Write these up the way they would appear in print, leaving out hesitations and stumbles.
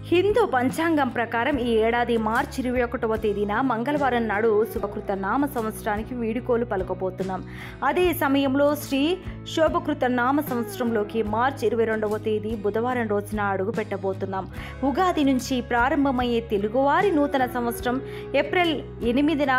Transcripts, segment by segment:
హిందూ పంచాంగం ప్రకారం ఈ ఏడాది మార్చి 21వ తేదీన మంగళవారం నాడు శుభకృత నామ సంవత్సరానికి వీడుకోలు పలకబోతున్నాం. అదే సమయంలో శ్రీ శోభకృత నామ సంవత్సరంలోకి మార్చి 22వ తేదీ బుధవారం రోజున అడుగు పెట్టబోతున్నాం. ఉగాది నుంచి ప్రారంభమయ్యే తెలుగువారి నూతన సంవత్సరం ఏప్రిల్ 8న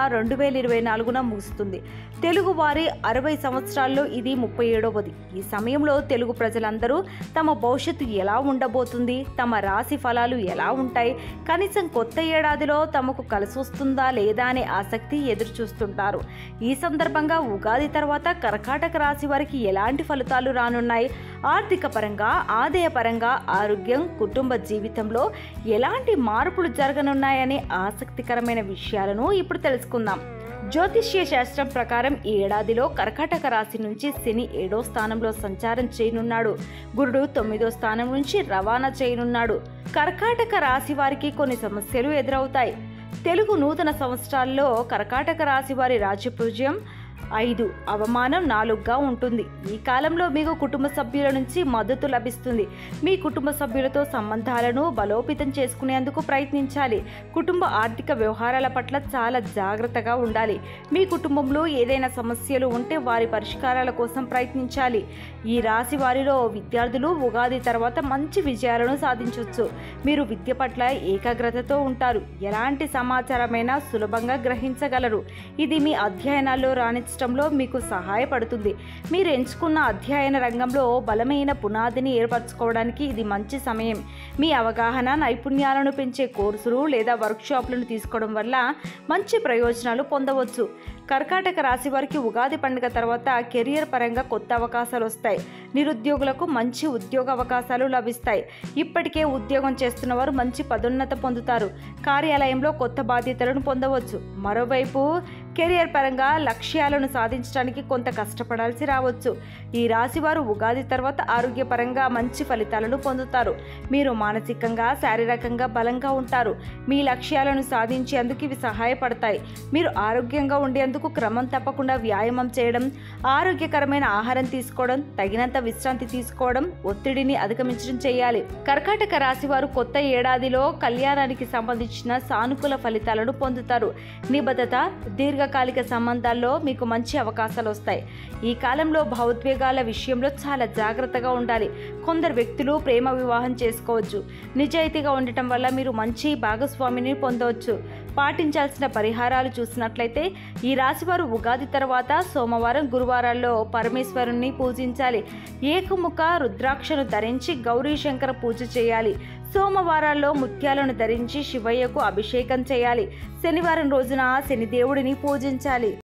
2024న ముగుస్తుంది. తెలుగువారి 60 సంవత్సరాల్లో ఇది 37వది. ఈ సమయంలో తెలుగు ప్రజలందరూ తమ భవిష్యత్తు ఎలా ఉండబోతుంది, తమ రాశి ఫలాలు ఎలా ఉంటాయి, కనీసం కొత్త ఏడాదిలో తమకు కలిసి వస్తుందా లేదా అనే ఆసక్తి ఎదురు చూస్తుంటారు. ఈ సందర్భంగా ఉగాది తర్వాత కర్కాటక రాశి వారికి ఎలాంటి ఫలితాలు రానున్నాయి, ఆర్థిక పరంగా, ఆదాయ పరంగా, ఆరోగ్యం, కుటుంబ జీవితంలో ఎలాంటి మార్పులు జరగనున్నాయనే ఆసక్తికరమైన విషయాలను ఇప్పుడు తెలుసుకుందాం. జ్యోతిష్య శాస్త్రం ప్రకారం ఈ ఏడాదిలో కర్కాటక రాశి నుంచి శని 7వ స్థానంలో సంచారం చేయనున్నాడు. గురుడు 9వ స్థానం నుంచి రవాణా చేయనున్నాడు. కర్కాటక రాశి వారికి కొన్ని సమస్యలు ఎదురవుతాయి. తెలుగు నూతన సంవత్సరాల్లో కర్కాటక రాశి వారి రాజ్యపూజ్యం 5, అవమానం 4గా ఉంటుంది. ఈ కాలంలో మీకు కుటుంబ సభ్యుల నుంచి మద్దతు లభిస్తుంది. మీ కుటుంబ సభ్యులతో సంబంధాలను బలోపేతం చేసుకునేందుకు ప్రయత్నించాలి. కుటుంబ ఆర్థిక వ్యవహారాల పట్ల చాలా జాగ్రత్తగా ఉండాలి. మీ కుటుంబంలో ఏదైనా సమస్యలు ఉంటే వారి పరిష్కారాల కోసం ప్రయత్నించాలి. ఈ రాశి వారిలో విద్యార్థులు ఉగాది తర్వాత మంచి విజయాలను సాధించవచ్చు. మీరు విద్య పట్ల ఏకాగ్రతతో ఉంటారు. ఎలాంటి సమాచారమైనా సులభంగా గ్రహించగలరు. ఇది మీ అధ్యయనాల్లో రాణించడంలో మీకు సహాయపడుతుంది. మీరు ఎంచుకున్న అధ్యయన రంగంలో బలమైన పునాదిని ఏర్పరచుకోవడానికి ఇది మంచి సమయం. మీ అవగాహన, నైపుణ్యాలను పెంచే కోర్సులు లేదా వర్క్షాప్లను తీసుకోవడం వల్ల మంచి ప్రయోజనాలు పొందవచ్చు. కర్కాటక రాశి వారికి ఉగాది పండుగ తర్వాత కెరియర్ పరంగా కొత్త అవకాశాలు వస్తాయి. నిరుద్యోగులకు మంచి ఉద్యోగ అవకాశాలు లభిస్తాయి. ఇప్పటికే ఉద్యోగం చేస్తున్న వారు మంచి పదోన్నతి పొందుతారు. కార్యాలయంలో కొత్త బాధ్యతలను పొందవచ్చు. మరోవైపు కెరియర్ పరంగా లక్ష్యాలను సాధించడానికి కొంత కష్టపడాల్సి రావచ్చు. ఈ రాశి వారు ఉగాది తర్వాత ఆరోగ్యపరంగా మంచి ఫలితాలను పొందుతారు. మీరు మానసికంగా, శారీరకంగా బలంగా ఉంటారు. మీ లక్ష్యాలను సాధించేందుకు ఇవి సహాయపడతాయి. మీరు ఆరోగ్యంగా ఉండేందుకు క్రమం తప్పకుండా వ్యాయామం చేయడం, ఆరోగ్యకరమైన ఆహారం తీసుకోవడం, తగినంత విశ్రాంతి తీసుకోవడం, ఒత్తిడిని అధిగమించడం చేయాలి. కర్కాటక రాశి వారు కొత్త ఏడాదిలో కళ్యాణానికి సంబంధించిన సానుకూల ఫలితాలను పొందుతారు. నిబద్ధత, దీర్ఘకాలిక సంబంధాల్లో మీకు మంచి అవకాశాలు వస్తాయి. ఈ కాలంలో భావోద్వేగాల విషయంలో చాలా జాగ్రత్తగా ఉండాలి. కొందరు వ్యక్తులు ప్రేమ వివాహం చేసుకోవచ్చు. నిజాయితీగా ఉండటం వల్ల మీరు మంచి భాగస్వామిని పొందవచ్చు. పాటించాల్సిన పరిహారాలు చూసినట్లయితే ఈ రాశివారు ఉగాది తర్వాత సోమవారం, గురువారాల్లో పరమేశ్వరుణ్ణి పూజించాలి. ఏకముఖ రుద్రాక్షను ధరించి గౌరీ శంకర పూజ చేయాలి. సోమవారాల్లో ముత్యాలను ధరించి శివయ్యకు అభిషేకం చేయాలి. శనివారం రోజున శనిదేవుడిని పూజించాలి.